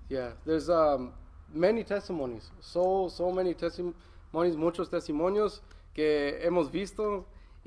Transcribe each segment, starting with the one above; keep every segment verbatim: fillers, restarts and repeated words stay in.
Yeah, there's um, many testimonies, so, so many testimonies, muchos testimonios que hemos visto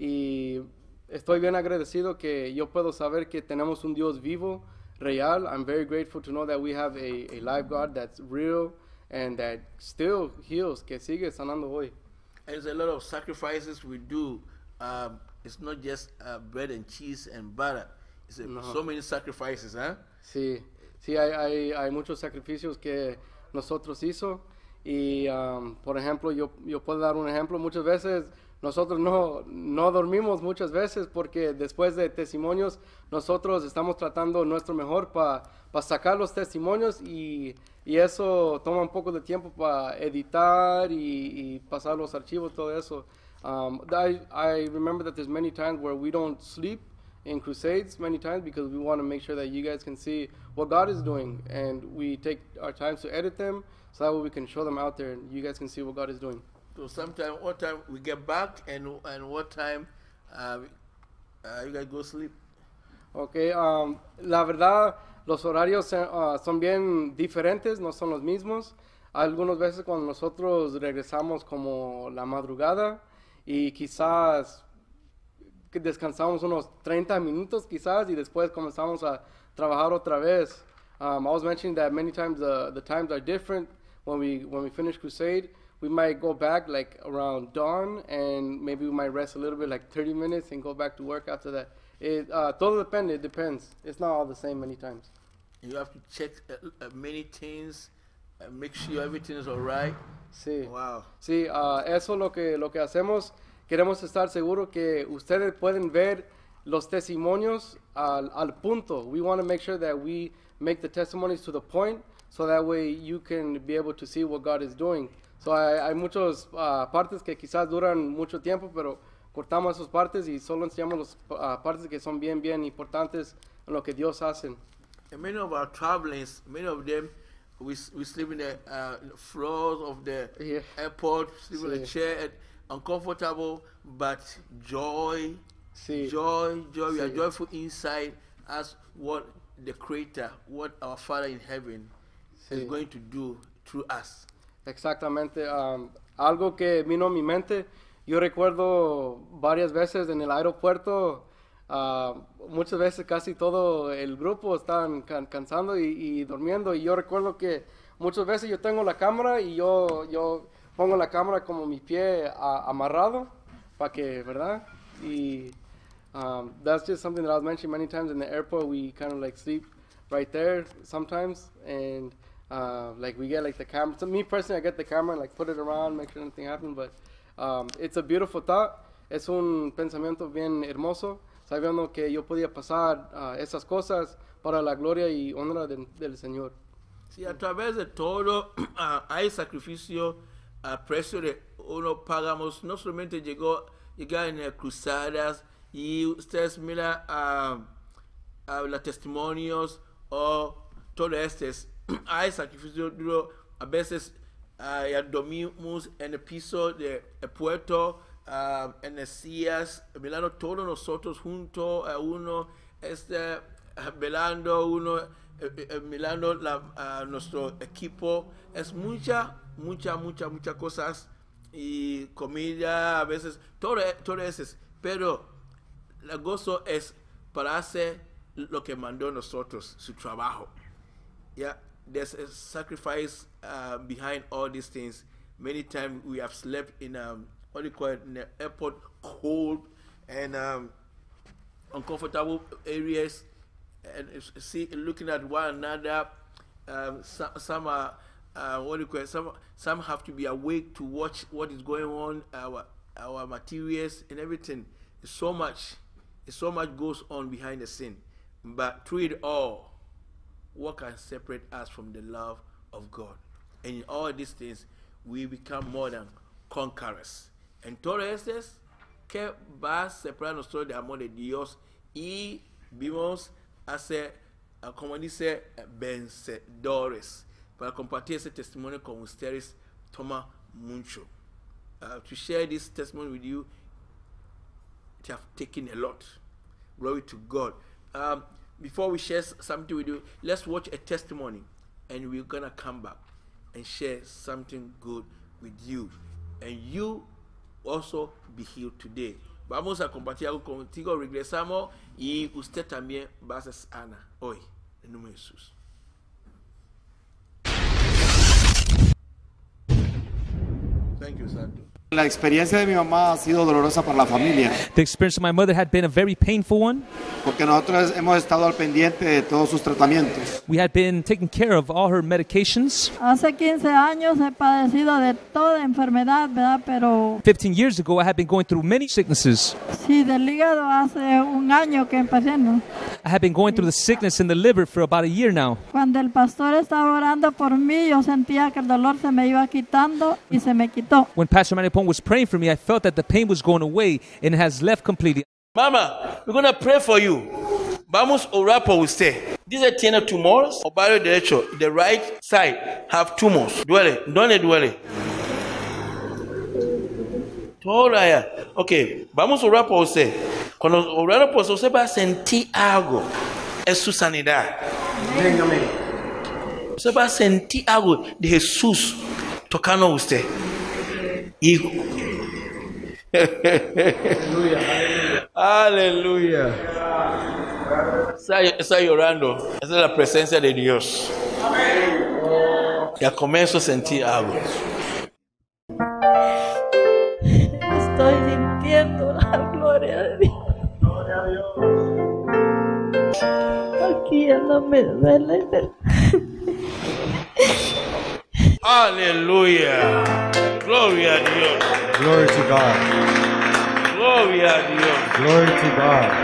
y estoy bien agradecido que yo puedo saber que tenemos un Dios vivo, real. I'm very grateful to know that we have a, a live God that's real and that still heals, que sigue sanando hoy. There's a lot of sacrifices we do. Um, it's not just uh, bread and cheese and butter. It's a, No. so many sacrifices, huh? Sí, sí, hay, hay, hay muchos sacrificios que nosotros hizo y, um, por ejemplo, yo, yo puedo dar un ejemplo. Muchas veces nosotros no, no dormimos muchas veces porque después de testimonios nosotros estamos tratando nuestro mejor para pa sacar los testimonios y, y eso toma un poco de tiempo para editar y, y pasar los archivos, todo eso. Um, I, I remember that there's many times where we don't sleep in crusades many times because we want to make sure that you guys can see what God is doing, and we take our time to edit them so that way we can show them out there and you guys can see what God is doing. So sometime, what time we get back, and and what time uh, uh, you guys go sleep? Okay, um, la verdad los horarios uh, son bien diferentes, no son los mismos. Algunas veces cuando nosotros regresamos como la madrugada y quizás que descansamos unos treinta minutos quizás y después comenzamos a trabajar otra vez. Um, I was mentioning that many times the, the times are different. When we when we finish crusade, we might go back like around dawn and maybe we might rest a little bit, like thirty minutes, and go back to work after that. It uh, todo depende, it depends. It's not all the same many times. You have to check uh, uh, many things, uh, make sure everything is all right. Sí. Wow. Sí, uh, eso es lo que, lo que hacemos. Queremos estar seguros que ustedes pueden ver los testimonios al, al punto. We want to make sure that we make the testimonies to the point so that way you can be able to see what God is doing. So hay, hay muchas uh, partes que quizás duran mucho tiempo, pero cortamos esas partes y solo enseñamos las uh, partes que son bien, bien importantes en lo que Dios hace. And many of our travelings, many of them, we, we sleep in the uh, floors of the Yeah. airport, sleep in Sí. a chair, and uncomfortable, but joy, Sí. joy, joy. We are Sí. joyful inside as what the Creator, what our Father in heaven Sí. is going to do through us. Exactamente. Um, algo que vino a mi mente, yo recuerdo varias veces en el aeropuerto, uh, muchas veces casi todo el grupo estaban can cansando y, y durmiendo, y yo recuerdo que muchas veces yo tengo la cámara y yo, yo pongo la cámara como mi pie a, amarrado para que, ¿verdad? Y um, that's just something that I was mentioning many times in the airport. We kind of like sleep right there sometimes, and uh, like we get like the camera. So me personally, I get the camera and like put it around, make sure nothing happens. But um, it's a beautiful thought. Es un pensamiento bien hermoso, sabiendo que yo podía pasar uh, esas cosas para la gloria y honra de, del Señor. Si a través de todo uh, hay sacrificio, a precio de uno pagamos, no solamente llegó llegar en las cruzadas y ustedes miran a uh, uh, los testimonios o todo esto, hay sacrificio duro, a veces uh, ya dormimos en el piso del de puerto, uh, en las sillas, mirando todos nosotros juntos a uno, este, velando uno, eh, eh, mirando la, uh, nuestro equipo. Es mucha, mucha, mucha, muchas cosas y comida, a veces, todo, todo eso. Pero el gozo es para hacer lo que mandó nosotros, su trabajo. Yeah, there's a sacrifice uh, behind all these things. Many times we have slept in um, what do you call it, in the airport, cold and um, uncomfortable areas, and see, looking at one another. Um, some, some are, uh, what do you call it? Some, some have to be awake to watch what is going on, our, our materials and everything. It's so much, it's so much goes on behind the scene. But through it all, what can separate us from the love of God? And in all these things, we become more than conquerors. En todo esto, ¿qué va a separar nosotros del amor de Dios? Y vimos a ser, uh, como dice, uh, vencedores. Para compartir ese testimonio con ustedes, toma mucho. Uh, to share this testimony with you, it has taken a lot. Glory to God. Um, before we share something with you, let's watch a testimony. and we're going to come back and share something good with you. And you also be healed today. Vamos a compartir algo contigo, regresamos y usted también va a ser sana hoy, en nombre de Jesús. Thank you, Santo. La experiencia de mi mamá ha sido dolorosa para la familia, The experience of my mother had been a very painful one. porque nosotros hemos estado al pendiente de todos sus tratamientos. We had been taking care of all her medications. Hace quince años he padecido de toda enfermedad, ¿verdad? Pero fifteen years ago, I had been going through many sicknesses. sí, del hígado hace un año que empecé, ¿no? I had been going through the sickness in the liver for about a year now. Cuando el pastor estaba orando por mí, yo sentía que el dolor se me iba quitando y se me quitó. When Pastor Manipon was praying for me, I felt that the pain was going away and it has left completely. Mama, we're going to pray for you. Vamos a orar por usted. Dice, tiene tumores. Ovario derecho, the right side, have tumors. Duele. ¿Dónde duele? Todo allá. Ok, vamos a orar por usted. Cuando oramos por usted, usted va a sentir algo. Es su sanidad. Amén, amén. Usted va a sentir algo de Jesús tocando a usted. Y... Aleluya. Está, está llorando. Esa es la presencia de Dios. Ya comienzo a sentir algo. Estoy sintiendo la gloria de Dios. Aquí ya no me duele. Aleluya. Gloria a Dios. Glory to God. Gloria a Dios. Glory to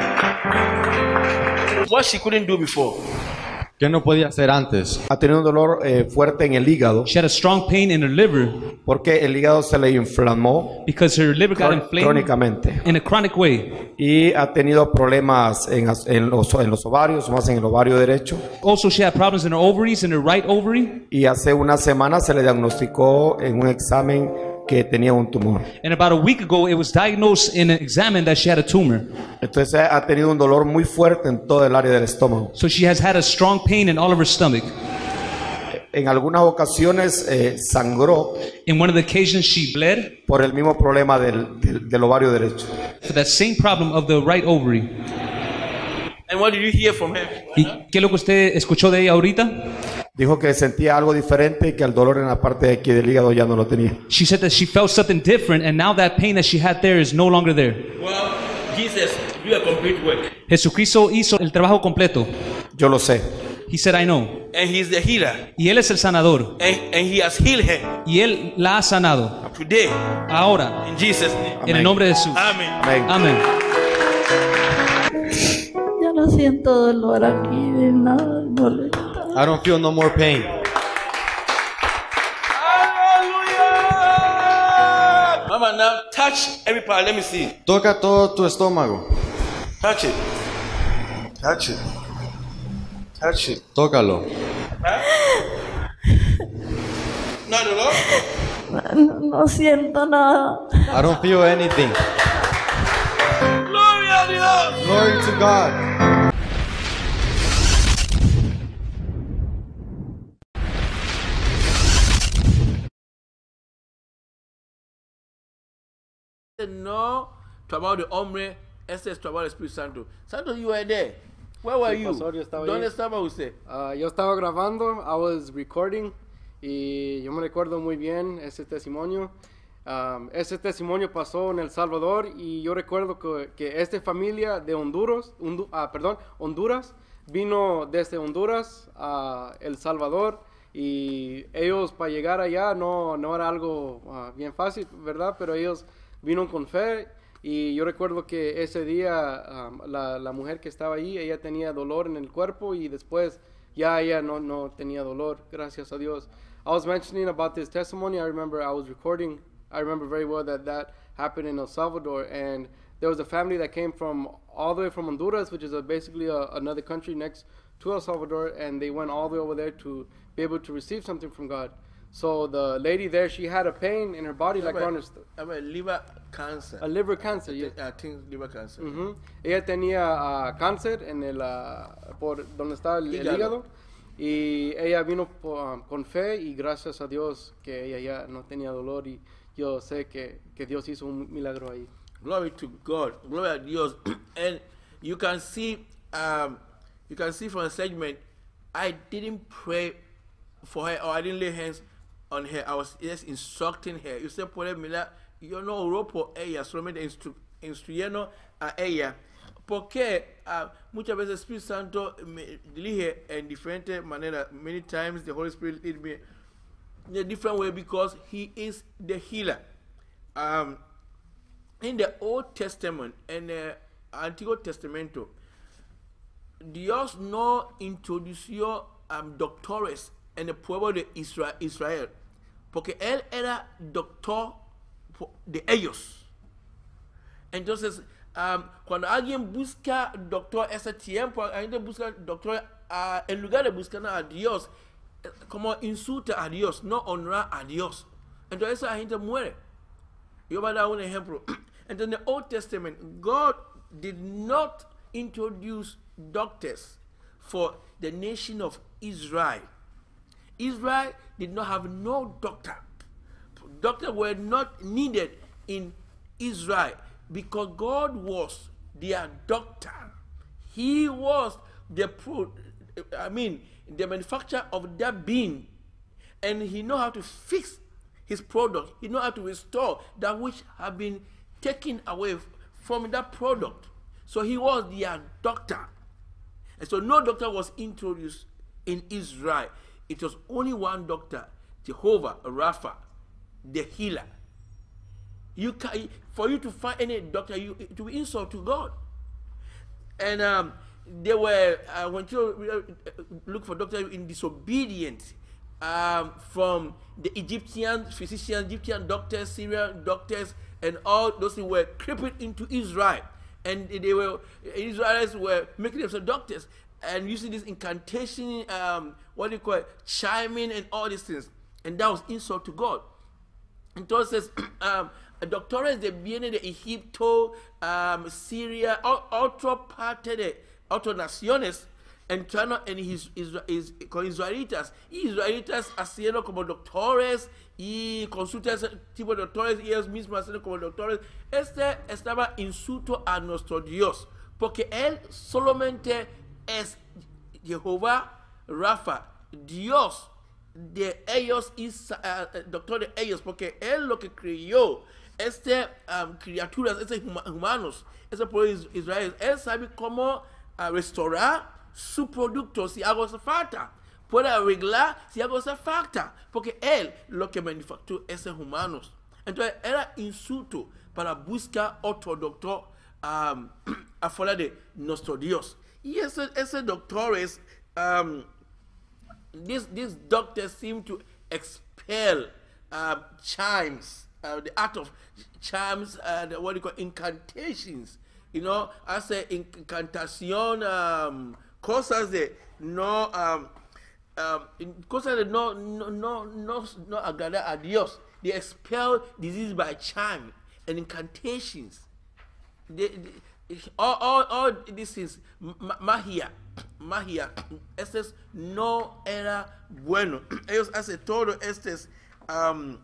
God. What she couldn't do before. ¿Qué no podía hacer antes? Ha tenido un dolor eh, fuerte en el hígado She had a strong pain in her liver porque el hígado se le inflamó because her liver got cron- inflamed crónicamente in a chronic way. y ha tenido problemas en, as- en los, en los ovarios, más en el ovario derecho. Also, she had problems in her ovaries, in her right ovary. Y hace una semana se le diagnosticó en un examen que tenía un tumor. And about a week ago, it was diagnosed in an exam that she had a tumor. Entonces ha tenido un dolor muy fuerte en todo el área del estómago. So she has had a strong pain in all of her stomach. En algunas ocasiones eh, sangró In one of the occasions, she bled por el mismo problema del, del, del ovario derecho. for that same problem of the right ovary. And what did you hear from him? ¿Y qué es lo que usted escuchó de ella ahorita? Dijo que sentía algo diferente y que el dolor en la parte de aquí del hígado ya no lo tenía. She said that she felt something different, and now that pain that she had there is no longer there. Well, Jesus, do a complete work. Jesucristo hizo el trabajo completo. Yo lo sé. He said, I know. And he's the healer. Y Él es el sanador. And, and he has healed her Y Él la ha sanado. today. Ahora, In Jesus' name. en el nombre de Jesús. Amen. Amén. Amén. Ya no siento dolor aquí de nada molesta. I don't feel no more pain. Hallelujah! Mama, now touch every part. Let me see. Toca todo tu estómago. Touch it. Touch it. Touch it. Tócalo. No, no, no. No, no siento nada. I don't feel anything. Gloria a Dios. Glory to God. No trabajo de hombre, este es trabajo del Espíritu Santo. Santo, you were there. Where were Sí, you? pastor, yo estaba ¿Dónde ahí. estaba usted? Ah, yo estaba grabando, I was recording, y yo me recuerdo muy bien ese testimonio. Um, ese testimonio pasó en El Salvador y yo recuerdo que, que esta familia de Honduras, Hondu- ah, perdón, Honduras, vino desde Honduras a El Salvador y ellos para llegar allá no, no era algo ah, bien fácil, ¿verdad? Pero ellos vino con fe y yo recuerdo que ese día um, la, la mujer que estaba ahí, ella tenía dolor en el cuerpo y después ya ella no, no tenía dolor, gracias a Dios. I was mentioning about this testimony. I remember I was recording. I remember very well that that happened in El Salvador, and there was a family that came from all the way from Honduras, which is a, basically a, another country next to El Salvador, and they went all the way over there to be able to receive something from God. So the lady there, she had a pain in her body, like on her st- I mean, liver cancer. a liver cancer. Yeah. I think liver cancer. Ujú. Ella tenía ah, cáncer en el, ah, por donde está el, el Hígado. hígado Y ella vino um, con fe y gracias a Dios que ella ya no tenía dolor y yo sé que, que Dios hizo un milagro ahí. Glory to God. Glory a Dios. And you can see, um, you can see from the segment, I didn't pray for her or I didn't lay hands on her. I was just instructing her. You say, por mira, yo no oro por ella, solamente instru instruyendo a ella. Porque uh, muchas veces el Espíritu Santo me dirige en diferentes maneras. Many times the Holy Spirit lead me in a different way because He is the healer. Um, in the Old Testament and the Antiguo Testamento, Dios no introdució um, doctores en el pueblo de Isra Israel, porque Él era doctor de ellos. Entonces, um, cuando alguien busca doctor ese tiempo, alguien busca doctor uh, en lugar de buscar a Dios, como insulta a Dios, no honra a Dios. Entonces esa gente muere. Yo voy a dar un ejemplo. And in the Old Testament, God did not introduce doctors for the nation of Israel. Israel did not have no doctor. Doctors were not needed in Israel because God was their doctor. He was the pro, I mean, the manufacturer of that being, and he know how to fix his product. He know how to restore that which had been taken away from that product. So he was their doctor. And so no doctor was introduced in Israel. It was only one doctor, Jehovah Rapha, the healer. You can, for you to find any doctor, you, it will be insult to God. And um, they were, uh, when you look for doctors in disobedience, um, from the Egyptian physicians, Egyptian doctors, Syrian doctors, and all those who were creeping into Israel. And they were, Israelites were making themselves doctors and using this incantation, um, what do you call it, chiming and all these things. And that was insult to God. Entonces, um, doctores de vienen de Egipto, um, Syria, otra parte de otras naciones, entrando en his, his, his, con israelitas, y israelitas haciendo como doctores y consultan ese tipo de doctores y ellos mismos haciendo como doctores. Este estaba insulto a nuestro Dios, porque Él solamente es Jehová Rapha, Dios de ellos y uh, doctor de ellos, porque Él lo que crió, este um, criaturas, estos humanos, ese pueblo de Israel, Él sabe cómo uh, restaurar su producto si algo hace falta, puede arreglar si algo hace falta, porque Él lo que manufacturó esos humanos. Entonces era insulto para buscar otro doctor um, afuera de nuestro Dios. Y ese, ese doctores, um, These, these doctors seem to expel uh, chimes, uh, the art of chimes, uh, the, what do you call incantations. You know, I say incantación, um, cosas de no, um, um, cosas de no, no, no, no, no agradar a Dios. They expel disease by chime and incantations. They, they, all, all, all these things, magia. Magia, este no era bueno. Ellos hacen todo este, um,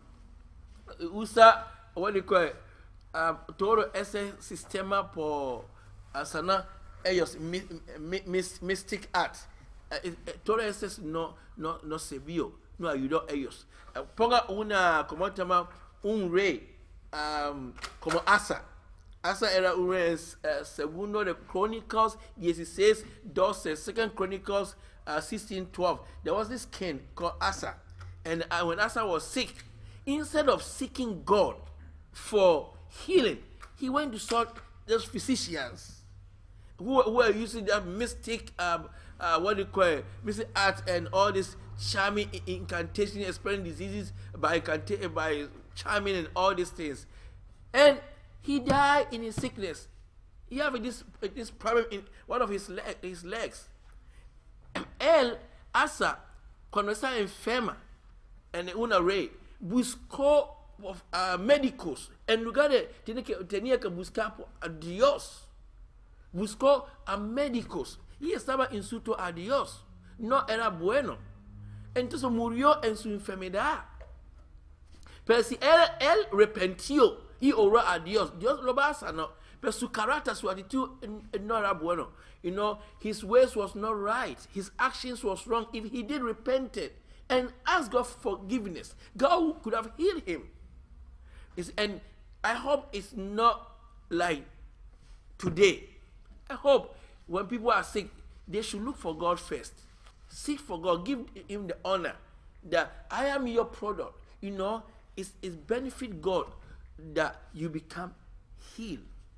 usa, what do you call it, uh, todo ese sistema por uh, sanar ellos, mi, mi, mis, mystic art. Uh, uh, todo ese no, no, no se vio, no ayudó a ellos. Uh, ponga una, como se llama, un rey, um, como Asa. Asa era un rey, uh, segundo de Chronicles dieciséis doce, Second Chronicles uh, sixteen twelve. There was this king called Asa. And uh, when Asa was sick, instead of seeking God for healing, he went to sought those physicians who, who were using that mystic, um, uh, what do you call it, mystic art and all this charming incantation, explaining diseases by, by charming and all these things. And he died in his sickness. He had this, this problem in one of his, leg, his legs. Él, Asa, cuando estaba enferma en una rey, buscó uh, médicos en lugar de tenía que, tenía que buscar a Dios. Buscó a médicos y estaba insulto a Dios. no era bueno. Entonces murió en su enfermedad. Pero si él, él repentió y oró a Dios, Dios lo va a sanar. Pero su carácter, su actitud no era bueno. You know, his ways was not right. His actions was wrong. If he did repent it and ask God for forgiveness, God could have healed him. It's, and I hope it's not like today. I hope when people are sick, they should look for God first. Seek for God. Give him the honor that I am your product. You know, it's, it's benefit God that you become healed.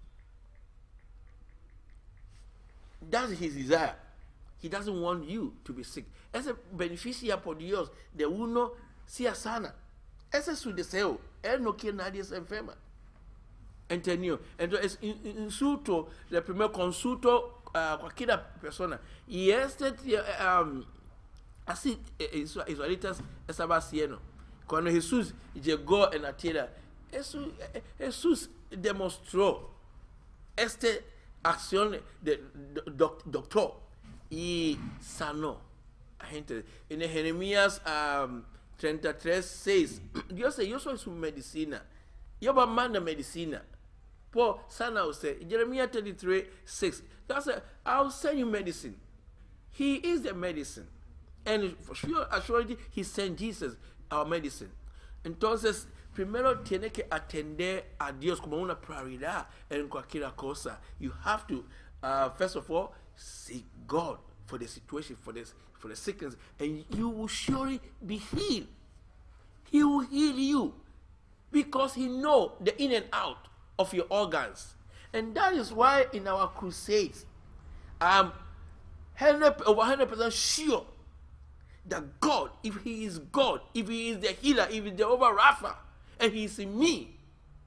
That's his desire. He doesn't want you to be sick. Ese beneficia por Dios de uno sea sana. Ese es su deseo. Él no quiere nadie se enferma. ¿Entendió? Entonces, insulto, el primer consulto a cualquier persona. Y este, um, así, israelitas estaba haciendo. Cuando Jesús llegó en la tierra, Jesús, Jesús demostró esta acción de doc, doctor y sanó a gente. En Jeremías um, treinta y tres, seis, Dios dice, yo soy su medicina. Yo voy a mandar medicina. Por sana usted. Jeremiah thirty-three, six. God said, I'll send you medicine. He is the medicine. And for sure, assuredly, he sent Jesus, our medicine. Entonces, primero tiene que atender a Dios como una prioridad en cualquier cosa. You have to, uh, first of all, seek God for the situation, for this, for the sickness, and you will surely be healed. He will heal you because he knows the in and out of your organs. And that is why in our crusades, I'm over one hundred percent sure that God, if he is God, if he is the healer, if he is Jehovah Rapha, and he is in me,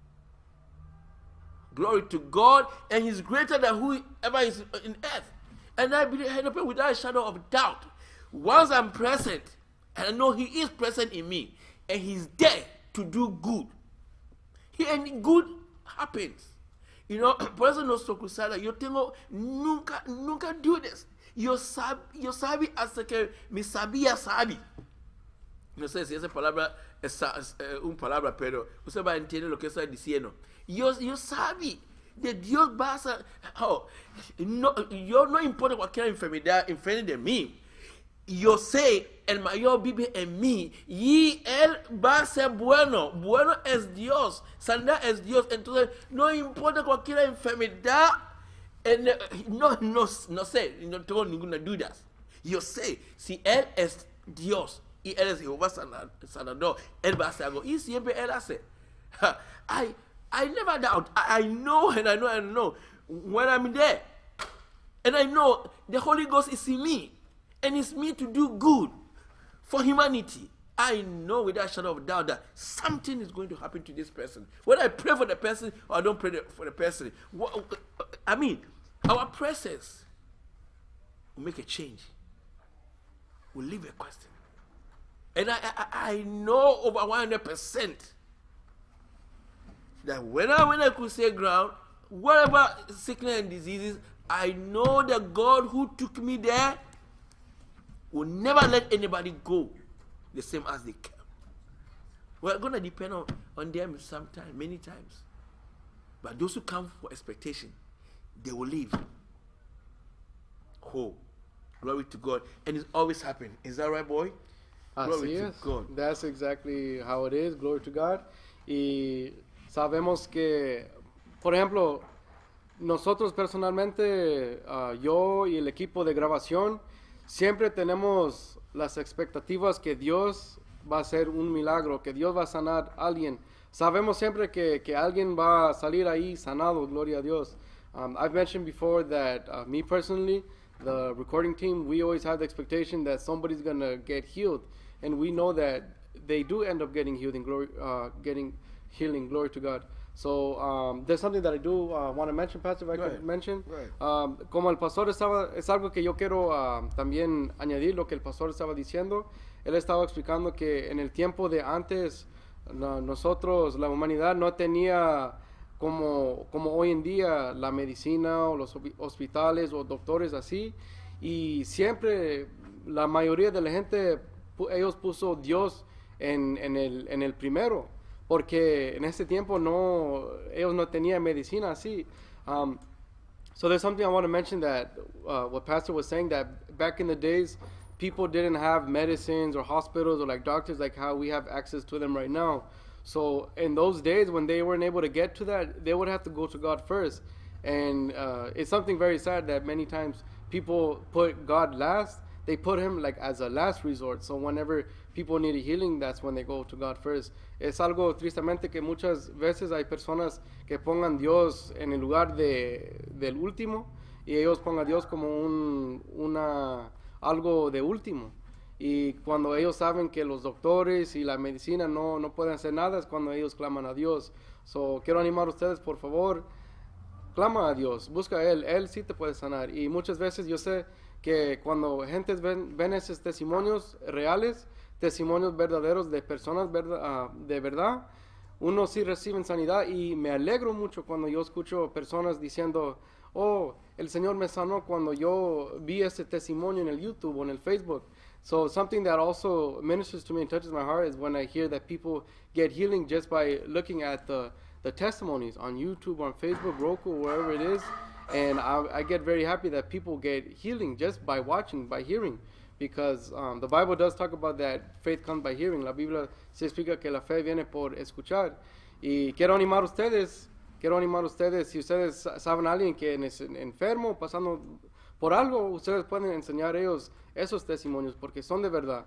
glory to God, and he's greater than whoever is in earth. And I believe without a shadow of doubt, once I'm present, and I know he is present in me, and he's there to do good, he, and good happens. You know, por eso nuestro cruzada, yo tengo, nunca, nunca do this. Yo, sab, yo sabía hasta que mi sabía sabi. No sé si esa palabra es, es uh, una palabra, pero usted va a entender lo que estoy diciendo. Yo, yo sabía de Dios va a ser, oh, no, yo no importa cualquier enfermedad enfrente de mí. Yo sé, el mayor vive en mí y él va a ser bueno. Bueno es Dios, sanidad es Dios. Entonces, no importa cualquier enfermedad, en, no, no, no sé, no tengo ninguna duda. Yo sé, si él es Dios y él es Jehová sanador, él va a hacer algo. Y siempre él hace. I, I never doubt. I, I know and I know and I know when I'm there. And I know the Holy Ghost is in me. And it's me to do good for humanity. I know without a shadow of doubt that something is going to happen to this person. Whether I pray for the person or I don't pray for the person. What, I mean, our presence will make a change. Will leave a question. And I, I, I know over one hundred percent that when I when I could say ground, whatever sickness and diseases, I know that God who took me there will never let anybody go the same as they came. We're going to depend on, on them sometimes, many times. But those who come for expectation, they will leave. Oh, glory to God. And it's always happening. Is that right, boy? Así es. That's exactly how it is. Glory to God. Y sabemos que, por ejemplo, nosotros personalmente, uh, yo y el equipo de grabación, siempre tenemos las expectativas que Dios va a hacer un milagro, que Dios va a sanar a alguien. Sabemos siempre que, que alguien va a salir ahí sanado, gloria a Dios. Um, I've mentioned before that uh, me personally, the recording team, we always have the expectation that somebody's going to get healed. And we know that they do end up getting healed and glory, uh, getting healing, glory to God. So, um, there's something that I do uh, want to mention, Pastor, if I could mention. Right. Um, como el pastor estaba, es algo que yo quiero uh, también añadir lo que el pastor estaba diciendo. Él estaba explicando que en el tiempo de antes, no, nosotros, la humanidad, no tenía como, como hoy en día la medicina o los hospitales o doctores así. Y siempre la mayoría de la gente, pu- ellos puso Dios en, en, el, en el primero, porque en ese tiempo no, ellos no tenían medicina así. Um, so there's something I want to mention that uh, what Pastor was saying, that back in the days, people didn't have medicines or hospitals or like doctors like how we have access to them right now. So in those days when they weren't able to get to that, they would have to go to God first. And uh, it's something very sad that many times people put God last. They put him like as a last resort. So whenever people need a healing, that's when they go to God first. Es algo tristemente que muchas veces hay personas que pongan Dios en el lugar de, del último y ellos pongan a Dios como un, una, algo de último. Y cuando ellos saben que los doctores y la medicina no, no pueden hacer nada, es cuando ellos claman a Dios. So, quiero animar a ustedes, por favor, clama a Dios, busca a Él, Él sí te puede sanar. Y muchas veces yo sé que cuando gentes ven, ven esos testimonios reales, testimonios verdaderos de personas verdad, uh, de verdad, uno sí recibe sanidad y me alegro mucho cuando yo escucho personas diciendo, oh, el Señor me sanó cuando yo vi ese testimonio en el YouTube o en el Facebook. So something that also ministers to me and touches my heart is when I hear that people get healing just by looking at the, the testimonies on YouTube, on Facebook, Roku, wherever it is. And I, I get very happy that people get healing just by watching, by hearing. Because um, the Bible does talk about that faith comes by hearing. La Biblia se explica que la fe viene por escuchar. Y quiero animar a ustedes, quiero animar a ustedes, si ustedes saben a alguien que es enfermo, pasando por algo, ustedes pueden enseñar a ellos esos testimonios porque son de verdad.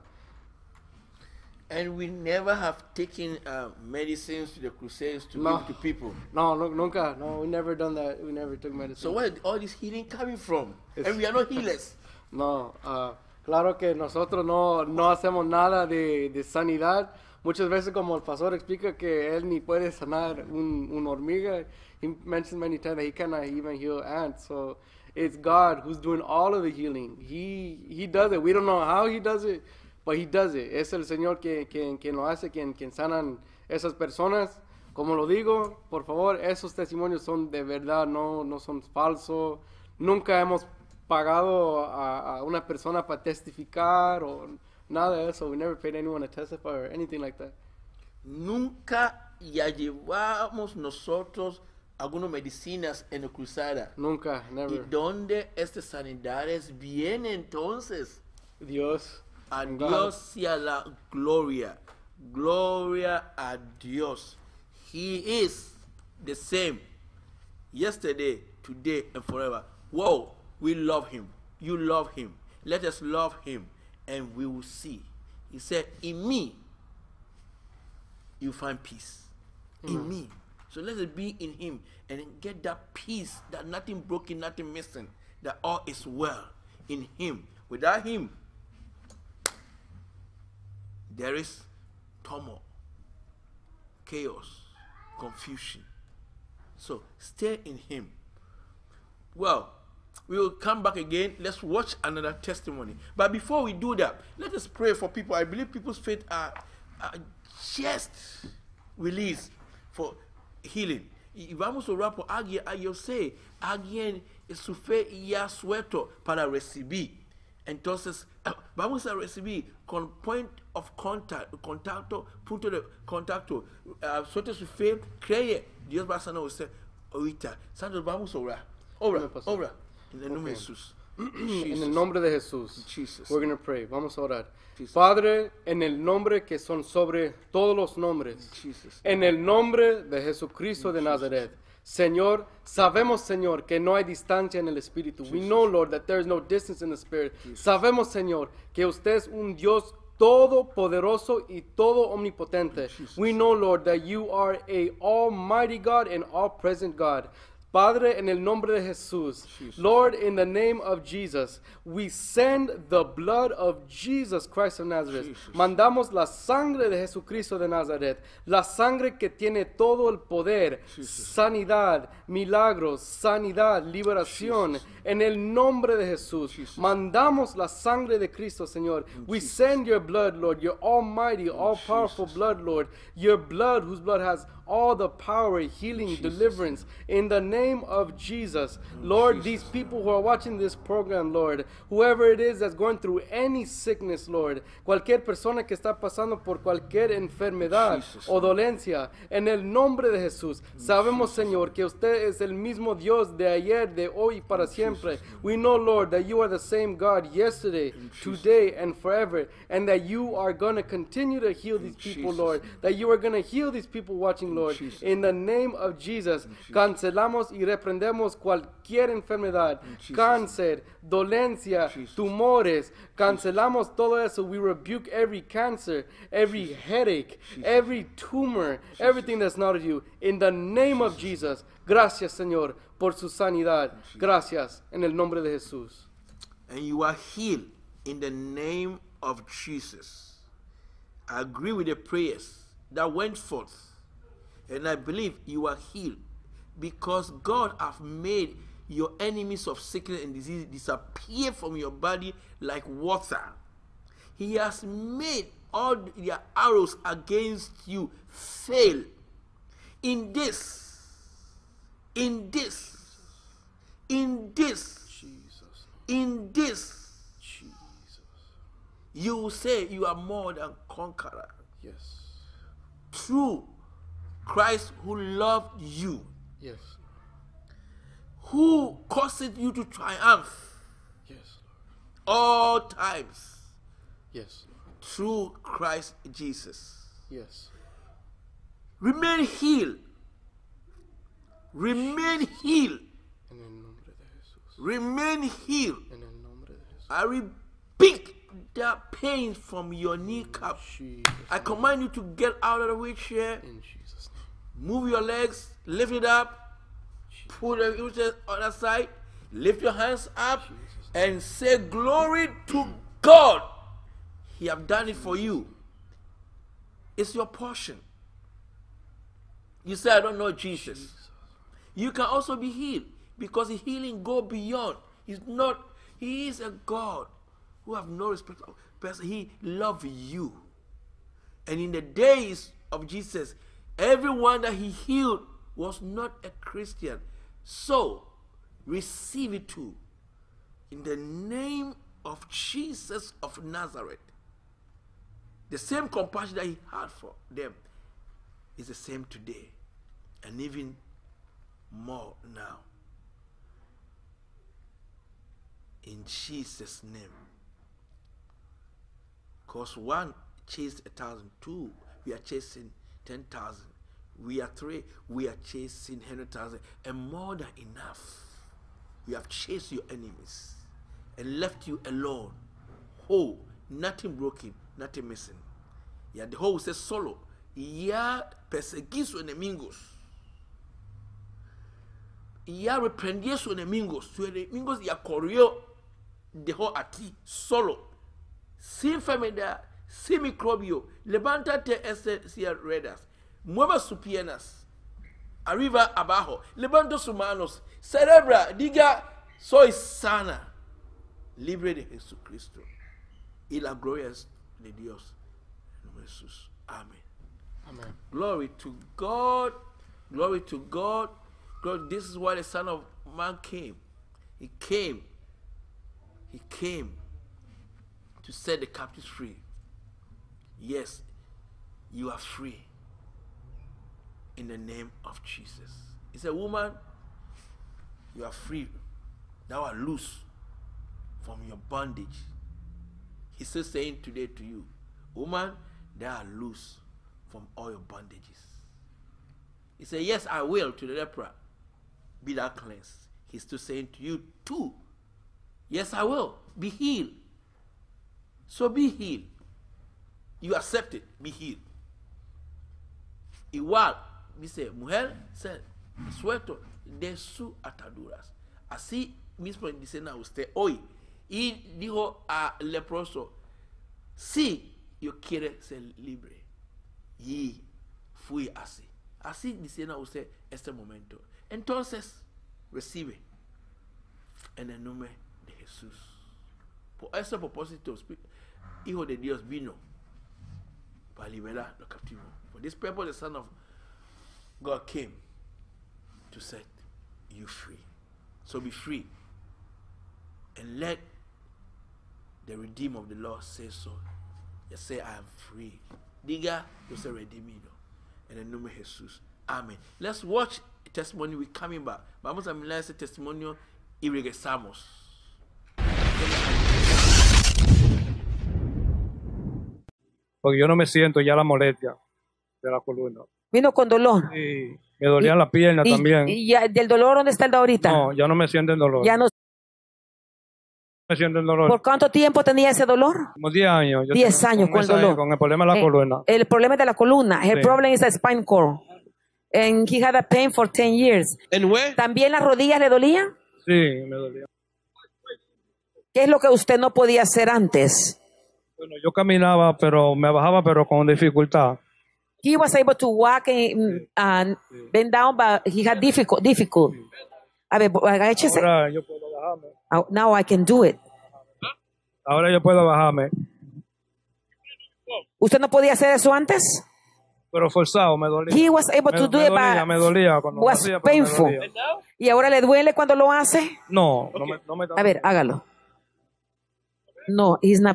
And we never have taken uh, medicines to the crusades to No. give to people. No, no, nunca. No, we never done that. We never took medicine. So where is all this healing coming from? It's- And we are not healers. No, ah, claro que nosotros no, no hacemos nada de, de sanidad. Muchas veces, como el pastor explica que él ni puede sanar un, un hormiga. He mentions many times that he cannot even heal ants. So it's God who's doing all of the healing. He, he does it. We don't know how he does it, but he does it. Es el Señor quien, quien, quien lo hace, quien, quien sanan esas personas. Como lo digo, por favor, esos testimonios son de verdad, no, no son falsos. Nunca hemos pagado a, a una persona para testificar o nada de eso. We never paid anyone to testify or anything like that. Nunca ya llevamos nosotros algunas medicinas en la cruzada. Nunca, ¿Y never. dónde estas sanidades vienen entonces? Dios. A God. Dios sea la gloria. Gloria a Dios. He is the same yesterday, today, and forever. Whoa, we love him. You love him. Let us love him, and we will see. He said, in me, you find peace. In me. So let us be in him and get that peace, that nothing broken, nothing missing, that all is well in him. Without him, there is turmoil, chaos, confusion. So stay in him. Well, we will come back again. Let's watch another testimony. But before we do that, let us pray for people. I believe people's faith are, are just released for healing. Y vamos a orar por alguien. Yo sé, alguien su fe ya suelto para recibir. Entonces, vamos a recibir con point of contact, contacto, punto de contacto. Uh, suelte su fe, cree, Dios va a sanar a usted ahorita. Santos, vamos a orar. Ora, Dime, pastor. ora. En el nombre de Ok. Jesús. En el nombre de Jesús. Jesus. We're going to pray. Vamos a orar. Jesus. Padre, en el nombre que son sobre todos los nombres. Jesus. En el nombre de Jesucristo de Nazaret. Señor, sabemos, Señor, que no hay distancia en el Espíritu. We know, Lord, that there is no distance in the Spirit. Sabemos, Señor, que usted es un Dios todopoderoso y todo omnipotente. We know, Lord, that you are a almighty God and all-present God. Padre, en el nombre de Jesús, Lord, in the name of Jesus, we send the blood of Jesus Christ of Nazareth. Jesus. Mandamos la sangre de Jesucristo de Nazaret, la sangre que tiene todo el poder, sanidad, milagros, sanidad, liberación. En el nombre de Jesús, mandamos la sangre de Cristo, Señor. We send your blood, Lord, your almighty, all-powerful blood, Lord, your blood whose blood has all the power, healing, deliverance in the name of Jesus. Lord, these people who are watching this program, Lord, whoever it is that's going through any sickness, Lord, cualquier persona que está pasando por cualquier enfermedad o dolencia, en el nombre de Jesús, sabemos, Señor, que usted es el mismo Dios de ayer, de hoy y para siempre. We know, Lord, that you are the same God yesterday, today, and forever, and that you are going to continue to heal these people, Lord, that you are going to heal these people watching, Lord, in the name of Jesus. Cancelamos y reprendemos cualquier enfermedad, cáncer, dolencia, tumores. Cancelamos todo eso. We rebuke every cancer, every headache, every tumor, everything that's not of you. In the name of Jesus. Gracias, Señor, por su sanidad. Gracias, en el nombre de Jesús. And you are healed in the name of Jesus. I agree with the prayers that went forth. And I believe you are healed because God has made your enemies of sickness and disease disappear from your body like water. He has made all their arrows against you fail. In this, in this, in this, Jesus. in this, Jesus. you will say you are more than conqueror. Yes. Through Christ who loved you, Yes. who caused you to triumph Yes. all times Yes. through Christ Jesus. Yes. Remain healed. Remain healed. En el nombre de Jesús. Remain healed. En el nombre de Jesús. I rebuke that pain from your kneecap. Jesus. I command you to get out of the wheelchair. In Jesus' name. Move your legs, lift it up, put the wheelchair on the other side, lift your hands up, and say glory to God. He have done it for you. It's your portion. You say, I don't know Jesus. You can also be healed because his healing go beyond. He's not, he is a God who have no respect of person. He loves you. And in the days of Jesus, everyone that he healed was not a Christian. So, receive it too. In the name of Jesus of Nazareth. The same compassion that he had for them is the same today. And even more now. In Jesus' name. Because one chased a thousand, two, we are chasing ten thousand. We are three, we are chasing hundred thousand. And more than enough. We have chased your enemies and left you alone. Whole, nothing broken, nothing missing. Yeah, the whole says solo. Ya perseguir sus enemigos. Ya reprendía sus enemigos. Sus enemigos ya corrió, dejó a ti solo. Sin enfermedad, sin microbio. Levántate ese sillas ruedas. Mueva sus piernas. Arriba, abajo. Levanta sus manos. Celebra, diga, soy sana. Libre de Jesucristo. Y la gloria es de Dios. En nombre de Jesús. Amén. Amen. Glory to God. Glory to God. God, this is why the Son of Man came. He came. He came to set the captives free. Yes, you are free. In the name of Jesus. He said, woman, you are free. Thou art loose from your bondage. He's still saying today to you, woman, thou art loose from all your bondages. He said, yes, I will to the leper. Be thou cleansed. He's still saying to you too, yes, I will. Be healed. So be healed. You accept it. Be healed. Igual, dice, mujer, se suelto de sus ataduras. Así mismo dicen a usted hoy. Y dijo a leproso, si yo quiero ser libre. Y fui así. Así diciendo a usted este momento. Entonces, recibe en el nombre de Jesús. Por ese propósito, Hijo de Dios vino para liberar los cautivos. For this purpose, the Son of God came to set you free. So be free. And let the Redeemer of the Lord say so. You say, I am free. Diga, you say, redimido. In the name of Jesus. Amen. Let's watch a testimony. We're coming back. Vamos a mirar ese testimonio y regresamos. Porque yo no me siento ya la molestia de la columna. Vino con dolor. Sí, me dolían las piernas Y, también. y ya, ¿del dolor dónde está el de ahorita? No, ya no me siento el dolor. Ya no. me siento el dolor. ¿Por cuánto tiempo tenía ese dolor? Como diez años. Yo diez tengo- años con el esa- dolor. Con el problema de la Eh, columna. El problema es de la columna. El Sí. problem is the spine cord. And he had a pain for ten years. And where? ¿También las rodillas le dolían? Sí, me dolía. ¿Qué es lo que usted no podía hacer antes? Bueno, yo caminaba, pero me bajaba, pero con dificultad. He was able to walk and, and bend down, but he had difficult. difficult. A ver, agáchese. Ahora yo puedo bajarme. Oh, now I can do it. Ahora yo puedo bajarme. ¿Usted no podía hacer eso antes? Pero forzado, me dolía. He was able me, to do me it, dolía, but me dolía cuando lo was hacía, pero me painful. dolía. ¿Y ahora le duele cuando lo hace? No, no me, no me A ver, hágalo. No, he's not.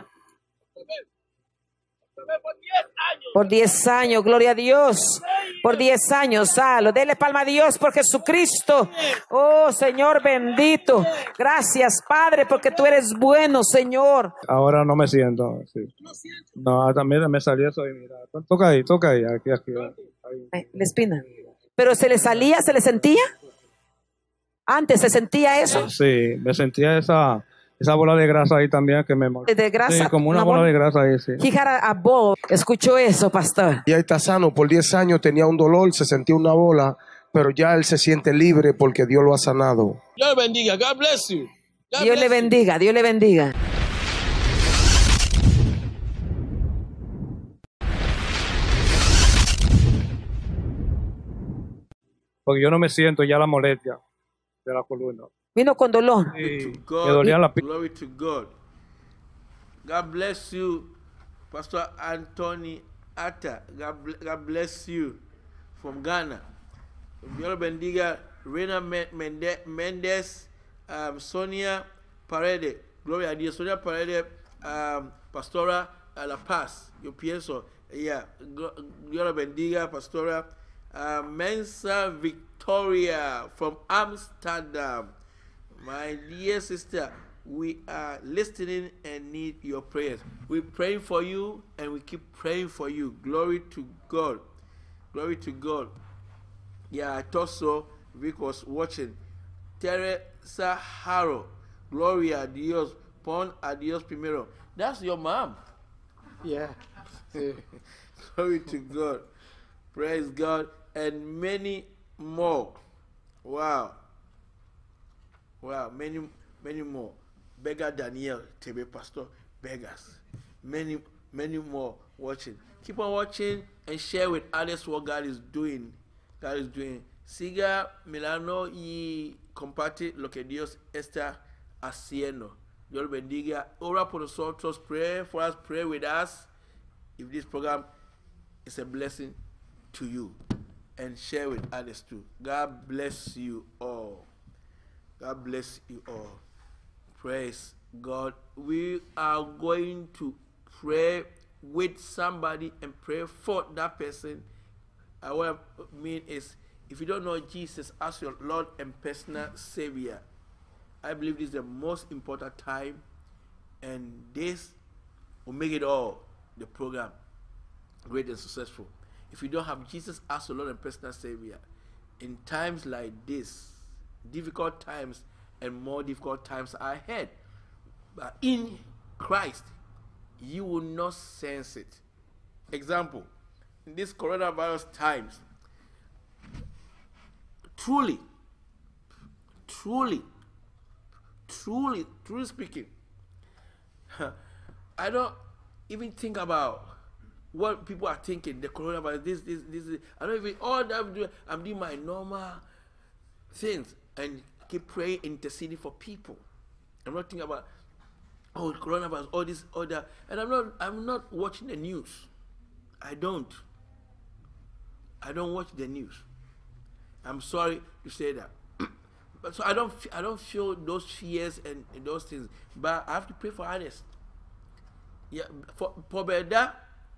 Por diez años, gloria a Dios. Por diez años, salo. Dele palma a Dios por Jesucristo. Oh, Señor bendito. Gracias, Padre, porque tú eres bueno, Señor. Ahora no me siento. Sí. No, también me salió eso. Y mira, toca ahí, toca ahí. Aquí, aquí. Ahí. Ay, la espina. Pero se le salía, se le sentía. Antes se sentía eso. Sí, me sentía esa, esa bola de grasa ahí también que me molesta. De grasa. Sí, como una, Una bola bola. de grasa ahí, sí. He had a, a ball. Escuchó eso, pastor. Ya está sano, por diez años tenía un dolor, se sentía una bola, pero ya él se siente libre porque Dios lo ha sanado. Dios bendiga. God bless you. God Dios le bless you. bendiga, Dios le bendiga. Porque yo no me siento ya la molestia de la columna. Vino con dolor. Sí, To God. me dolían las piernas. Glory to God. God bless you, Pastor Anthony Atta. God, bl- God bless you from Ghana. Dios lo bendiga. Reina Me- Mende- Mendes, um, Sonia Paredes. Gloria a Dios. Sonia Paredes, um, Pastora a La Paz. Yo pienso, yeah. Glo- Dios lo bendiga, Pastora. Uh, Mensa Victoria from Amsterdam. My dear sister, we are listening and need your prayers. We're praying for you and we keep praying for you. Glory to God. Glory to God. Yeah, I thought so. Vic was watching. Teresa Harrow. Gloria a Dios. Pon a Dios primero. That's your mom. Yeah. Sí. Glory to God. Praise God. And many more. Wow. Wow. Many, many more. Beggar Daniel, T V Pastor, beggars. Many, many more watching. Keep on watching and share with others what God is doing. God is doing. Siga Milano y comparte lo que Dios está haciendo. Dios lo bendiga. Ora por nosotros. Pray for us. Pray with us. If this program is a blessing to you, and share with others too. God bless you all. God bless you all. Praise God. We are going to pray with somebody and pray for that person. Uh, what I mean is, if you don't know Jesus as your Lord and personal Savior, I believe this is the most important time, and this will make it all, the program, great and successful. If you don't have Jesus as your Lord and personal Savior, in times like this, difficult times and more difficult times are ahead. But in Christ, you will not sense it. Example, in this coronavirus times, truly, truly, truly, truly speaking, I don't even think about what people are thinking, the coronavirus, this, this, this, this. I don't even, all that I'm doing, I'm doing my normal things and keep praying, interceding for people. I'm not thinking about, oh, coronavirus, all this, all that. And I'm not, I'm not watching the news. I don't. I don't watch the news. I'm sorry to say that. But so I don't, I don't feel those fears and, and those things. But I have to pray for others. Yeah, for for better.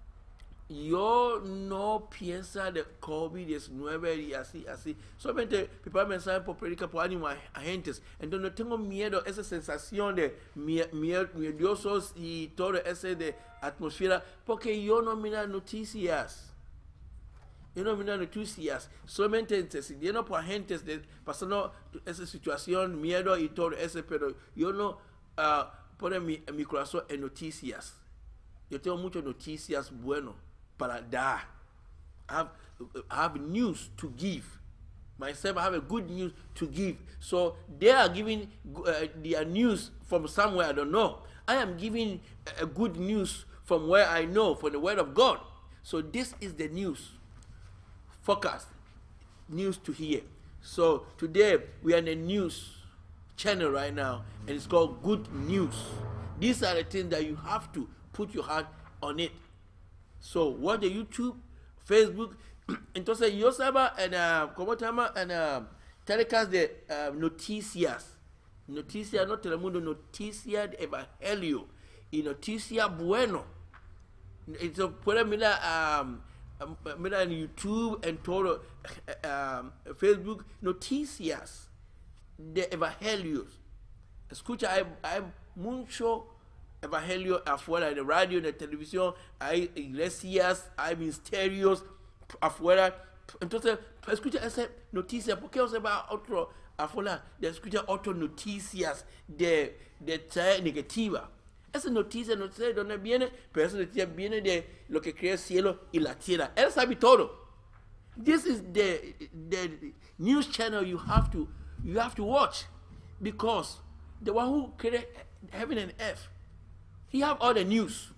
Yo no piensa de COVID diecinueve y así, así. Solamente prepara mensaje por predicar por ánimo a, a gentes. Entonces no tengo miedo, esa sensación de miedosos y todo ese de atmósfera, porque yo no miro noticias. Yo no miro noticias. Solamente intercediendo por agentes de pasando esa situación, miedo y todo ese, pero yo no uh, pongo mi, mi corazón en noticias. Yo tengo muchas noticias buenas para dar. I have, I have news to give. Myself, I have a good news to give. So they are giving uh, their news from somewhere I don't know. I am giving a good news from where I know, from the word of God. So this is the news. Focus. News to hear. So today we are in a news channel right now, and it's called Good News. These are the things that you have to put your heart on it. So watch the YouTube, Facebook. Entonces yo estaba en, uh, ¿cómo se llama? En uh, telecast de uh, noticias. Noticias, no Telemundo, noticia de Evangelio. Y noticia bueno. Entonces pueden mirar, um, um, mirar en YouTube, en todo, uh, um, Facebook, noticias de Evangelios. Escucha, hay, hay mucho evangelio afuera, en la radio, en la televisión, hay iglesias, hay ministerios afuera. Entonces, escucha esa noticia, ¿por qué usted va a otro afuera de escuchar otras noticias de, de traer negativa? Esa noticia no sé de dónde viene, pero esa noticia viene de lo que crea el cielo y la tierra. Él sabe todo. This is the, the news channel you have to, you have to watch, because the one who created heaven and earth, he have all the news.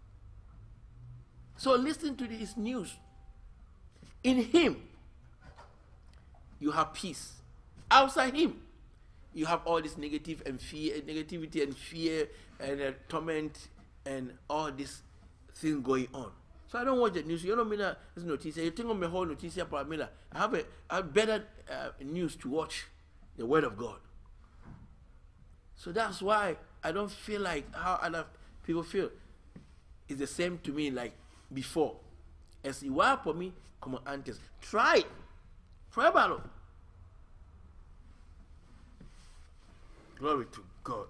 So listen to this news. In him, you have peace. Outside him, you have all this negative and fear, negativity and fear and uh, torment and all this thing going on. So I don't watch the news. You don't mean that it's noticia. You think of my whole noticia para mí. I have a, a better uh, news to watch, the word of God. So that's why I don't feel like how other people feel. It's the same to me like before. Es igual por mí como antes. Try it. Pruébalo. Glory to God.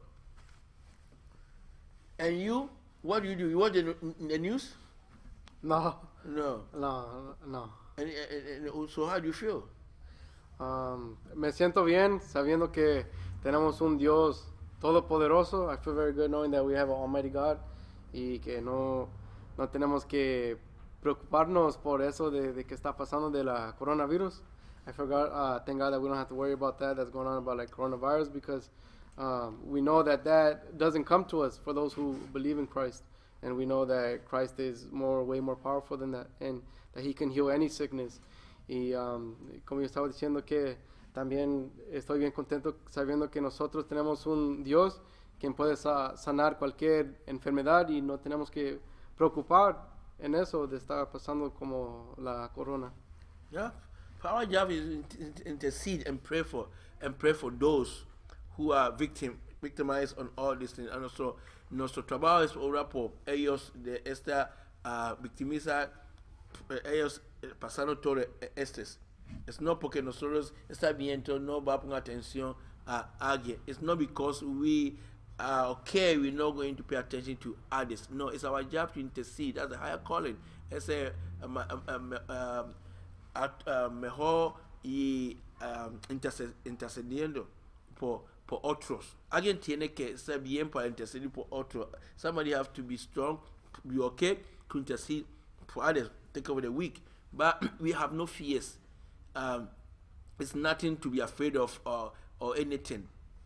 And you, what do you do? You watch the, the news? No. No. No, no. And, and, and so how do you feel? Um, me siento bien sabiendo que tenemos un Dios todopoderoso. I feel very good knowing that we have an Almighty God y que no, no tenemos que preocuparnos por eso de, de que está pasando de la coronavirus. I forgot, uh, thank God that we don't have to worry about that that's going on about like coronavirus, because um, we know that that doesn't come to us for those who believe in Christ, and we know that Christ is more, way more powerful than that, and that He can heal any sickness. Y um, como yo estaba diciendo, que también estoy bien contento sabiendo que nosotros tenemos un Dios quien puede sa sanar cualquier enfermedad y no tenemos que preocupar en eso de estar pasando como la corona. Yeah. Our job is to intercede and pray for and pray for those who are victim victimized on all these things. And also, nuestro trabajo es orar por ellos de esta uh, victimizar, ellos pasando todo estes. Es no porque nosotros está bien, no va a poner atención a alguien. It's not because we are okay, we're not going to pay attention to others. No, it's our job to intercede. That's a higher calling. It's a um, um, um, um, At, uh, mejor y um, interced intercediendo por, por otros. Alguien tiene que ser bien para interceder por otros. Somebody have to be strong, be okay to intercede for others. Take over the weak. But we have no fears. Um, it's nothing to be afraid of or, or anything.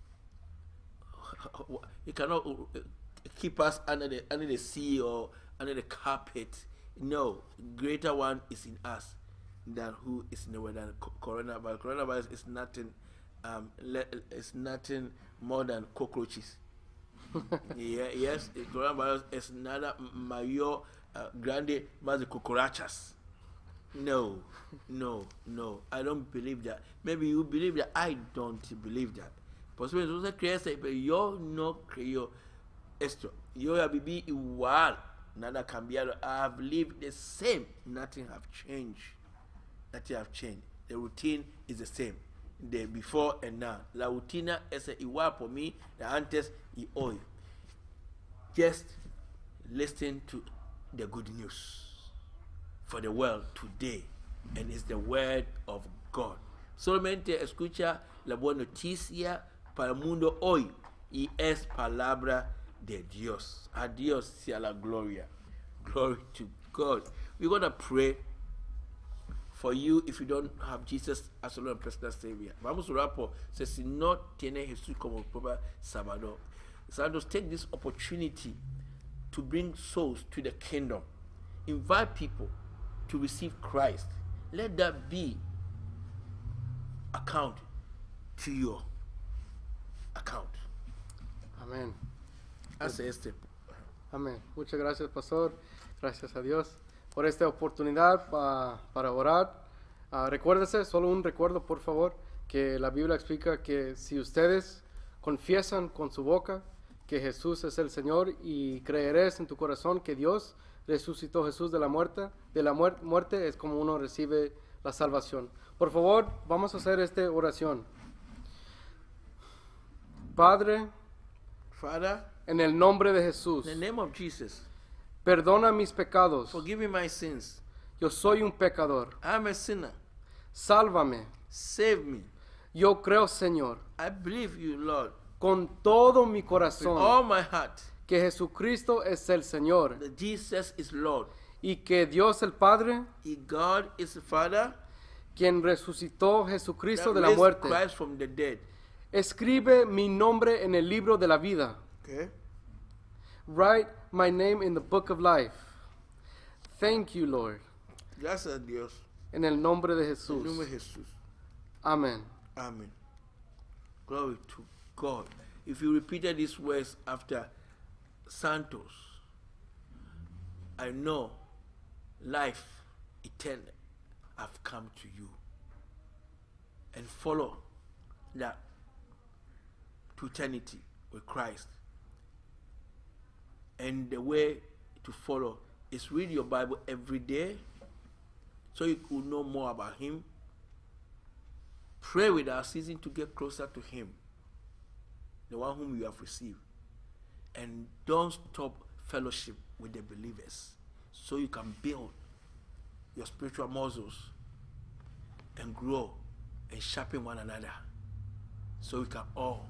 You cannot keep us under the, under the sea or under the carpet. No, greater one is in us than who is in the world. And coronavirus, coronavirus is nothing, um, it's nothing more than cockroaches. Yeah, yes, coronavirus is nada mayor, uh, grande, más de cucarachas. No, no, no. I don't believe that. Maybe you believe that. I don't believe that. Posiblemente usted cree eso, pero yo no creo esto. Yo ya viví igual. Nada ha cambiado. I have lived the same. Nothing have changed. Nothing have changed. The routine is the same. The before and now. La rutina es igual por mí de antes y hoy. Just listen to the good news for the world today, and it's the word of God. Solamente escucha la buena noticia para el mundo hoy y es palabra de Dios. A Dios sea la gloria. Glory to God. We're going to pray for you if you don't have Jesus as your Lord and personal Savior. Vamos a orar por si no tiene Jesús como propio Salvador. Santos, take this opportunity to bring souls to the kingdom. Invite people to receive Christ. Let that be account to your account. Amén. Hace este. Amén. Muchas gracias, pastor. Gracias a Dios por esta oportunidad pa, para orar. Uh, recuérdese, solo un recuerdo, por favor, que la Biblia explica que si ustedes confiesan con su boca que Jesús es el Señor y creerás en tu corazón que Dios resucitó a Jesús de la muerte, de la muer muerte, es como uno recibe la salvación. Por favor, vamos a hacer esta oración. Padre, Father, en el nombre de Jesús, in the name of Jesus, perdona mis pecados. forgive me my sins. Yo soy un pecador. I'm a sinner. Sálvame. Save me. Yo creo, Señor, I believe you, Lord, con todo mi with corazón, all my heart, que Jesucristo es el Señor that Jesus is Lord. y que Dios el Padre, He, God is the Father, quien resucitó a Jesucristo that de la raised muerte, Christ from the dead. escribe mi nombre en el libro de la vida. Okay? Write my name in the book of life. Thank you, Lord. Gracias a Dios. En el nombre de En Jesús. nombre de Jesús. Amén. Amen. Glory to God. If you repeated these words after Santos, I know life eternal have come to you. And follow that to eternity with Christ. And the way to follow is read your Bible every day so you could know more about Him. Pray with us, season to get closer to Him, the one whom you have received. And don't stop fellowship with the believers so you can build your spiritual muscles and grow and sharpen one another so we can all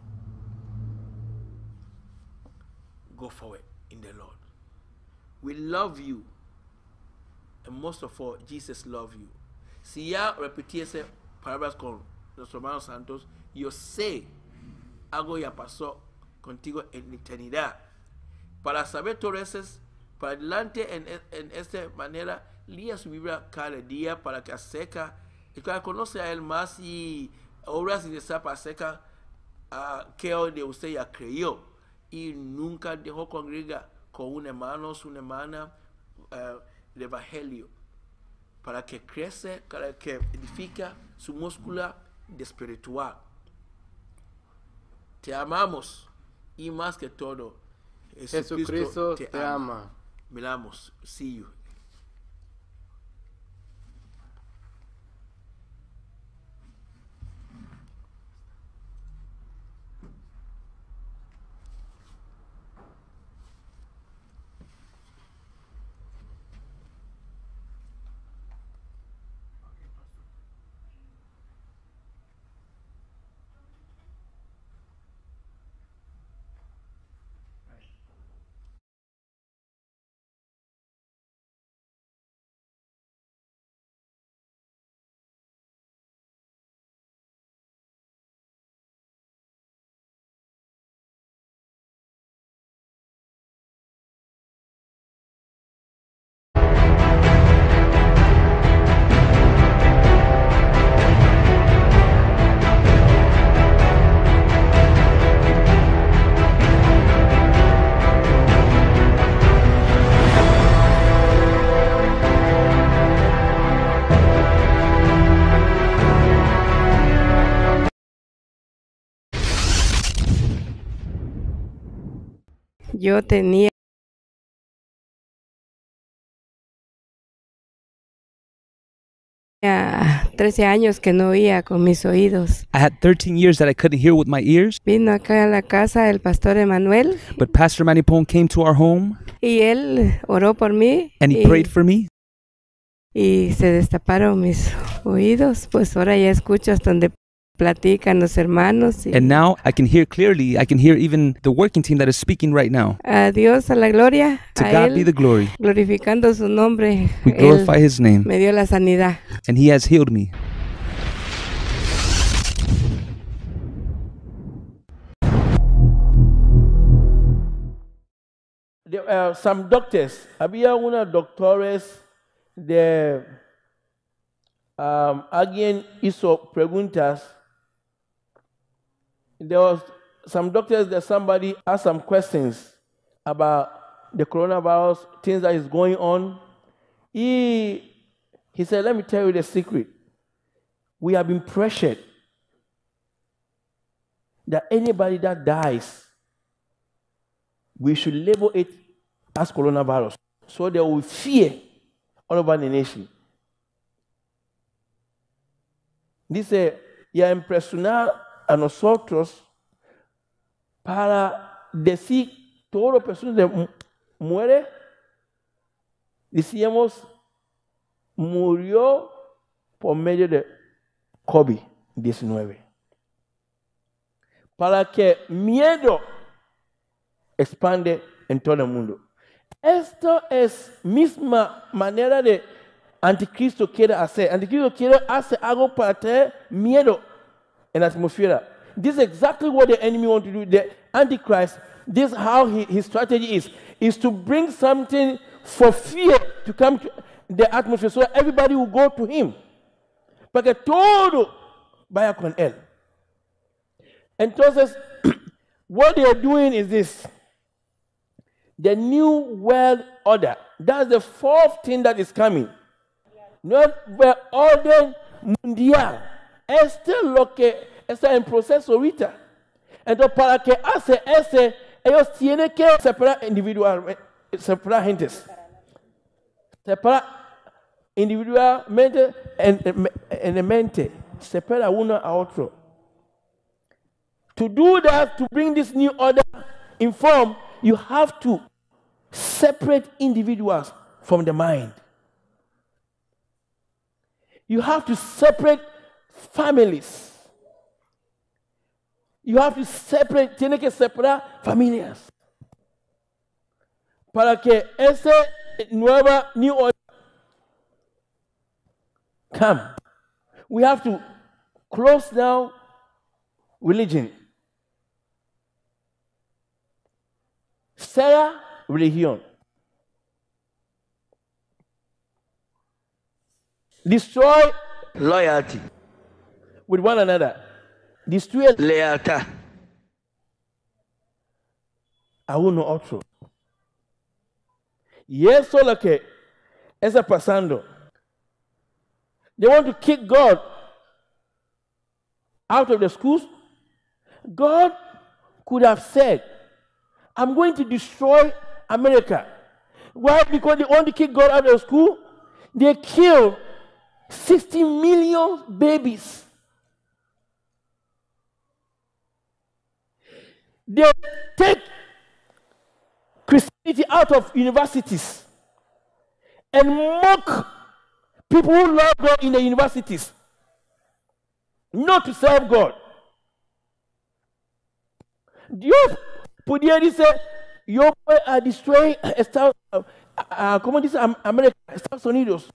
go forward in the Lord. We love you, and most of all, Jesus loves you. Si ya repetí esas palabras con nuestro hermano Santos, yo sé algo ya pasó contigo en eternidad. Para saber todo eso, para adelante en, en esta manera, lea su Biblia cada día para que acerca, y que conoce a Él más y obras y desapa acerca a que hoy de usted ya creyó y nunca dejó congregar con un hermano, una hermana uh, del Evangelio, para que crece, para que edifica su músculo de espiritual. Te amamos y más que todo, Jesucristo, Jesucristo te, te ama. ama. Miramos, see you. yo tenía trece años que no oía con mis oídos. I had thirteen years that I couldn't hear with my ears. Vino acá a la casa el pastor Emanuel. But Pastor Manipon came to our home. Y él oró por mí. And he y, prayed for me. Y se destaparon mis oídos. Pues ahora ya escucho hasta donde platican los hermanos. Y and now I can hear clearly. I can hear even the working team that is speaking right now. A Dios a la gloria. To a God él, be the glory. Glorificando su nombre. We glorify His name. Me dio la sanidad. And He has healed me. There are some doctors. Había unos doctores de um, alguien hizo preguntas. There was some doctors that somebody asked some questions about the coronavirus, things that is going on. He, he said, let me tell you the secret. We have been pressured that anybody that dies, we should label it as coronavirus. So there will be fear all over the nation. Dice, y a impresionar a nosotros para decir todas las personas que muere, decíamos, murió por medio de COVID diecinueve. Para que miedo expande en todo el mundo. Esto es misma manera de Anticristo quiere hacer. Anticristo quiere hacer algo para tener miedo en la atmósfera. This is exactly what the enemy wants to do. The Antichrist, this is how he, his strategy is, is to bring something for fear to come to the atmosphere so that everybody will go to him. Para que todo vaya con él. Entonces, what they are doing is this. The new world order. That's the fourth thing that is coming. Not the orden mundial. Esto es lo que está en proceso ahorita. Entonces, para que hace ese, ellos tienen que separar individualmente, separar gentes. Separar individualmente en, en, en la mente. Separa uno a otro. To do that, to bring this new order in form, you have to separate individuals from the mind. You have to separate families. You have to separate, tiene que separar familias. Para que ese nueva new order come. We have to close down religion. Será religión. Destroy loyalty with one another. Destroy lealtad a uno otro. Y eso es lo que está pasando. They want to kick God out of the schools. God could have said, I'm going to destroy America. Why? Because they want to kick God out of the school. They kill sixty million babies. They take Christianity out of universities and mock people who love God in the universities, not to serve God. Dios pudiera decir, yo voy a destruir Estados, uh, uh, ¿cómo dice América? Estados Unidos.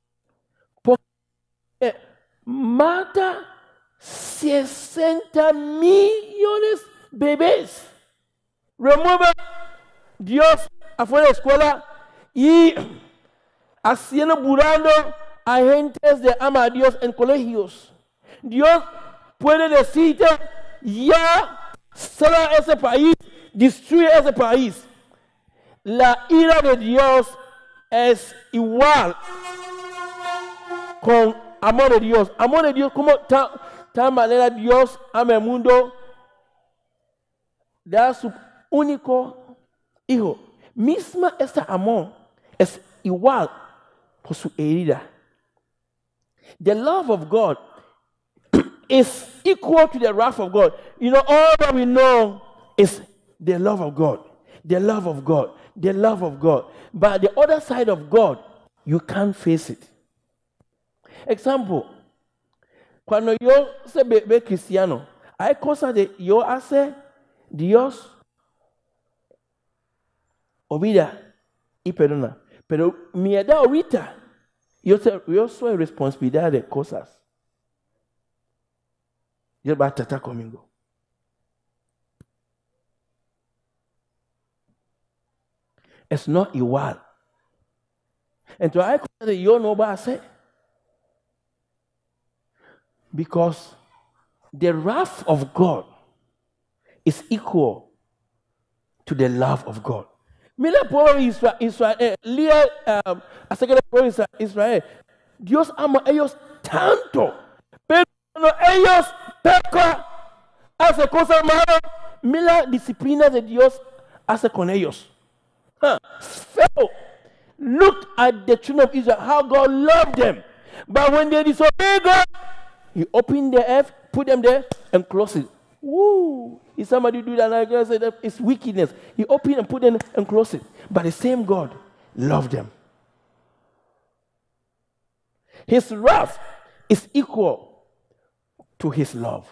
Porque mata sesenta millones de bebés. Remueva Dios afuera de la escuela y haciendo burlando a gentes de ama a Dios en colegios. Dios puede decirte, ya será ese país, destruye ese país. La ira de Dios es igual con amor de Dios. Amor de Dios, como tal, tal manera Dios ama el mundo, da su único Hijo, misma ese amor es igual por su herida. The love of God is equal to the wrath of God. You know, all that we know is the love of God, the love of God, the love of God. But the other side of God, you can't face it. Example, cuando yo se ve, ve cristiano, hay cosas de yo hace, Dios olvida y perdona. Pero mi edad ahorita, yo, te, yo soy responsabilidad de cosas. Dios va a tratar conmigo. Es no igual. Entonces hay cosas que yo no voy a hacer. Because the wrath of God is equal to the love of God. Mira por Israel, Israel, Lía, um, hasta que por Israel, Dios ama a ellos tanto, pero cuando ellos pecan, hace cosas malas, mira la disciplina de Dios hace con ellos. Huh. So, look at the children of Israel, how God loved them. But when they disobey God, He opened the earth, put them there, and closed it. Woo! If somebody do that, like I said, it's wickedness. He opened and put them and closed it. But the same God loved them. His wrath is equal to His love.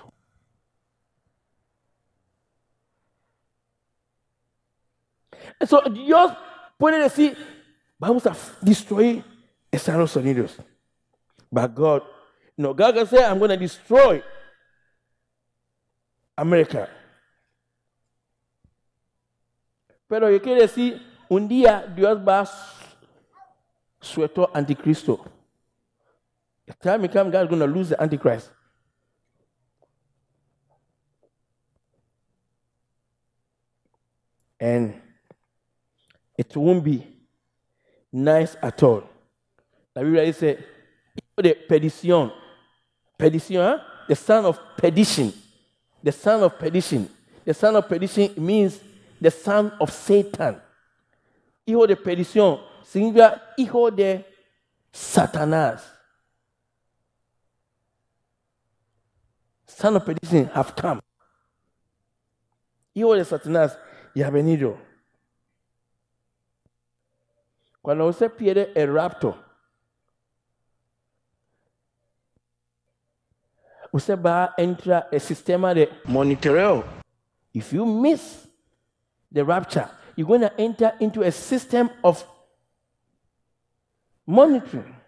And so Dios puede decir, vamos a destruir Estados Unidos. But God, no, God can say, I'm going to destroy America. Pero yo quiero decir, un día Dios va a sueltar anticristo. The time it comes, God is going to lose the antichrist. And it won't be nice at all. La Biblia dice, hijo de perdición. Perdición, huh? The son of perdition. The son of perdition. The son of perdition means the son of Satan. Hijo de perdición significa hijo de Satanás. Son of perdition have come. Hijo de Satanás ya ha venido. Cuando usted pierde el rapto, usted va a entrar el sistema de monitoreo. If you miss the rapture, you're going to enter into a system of monitoring.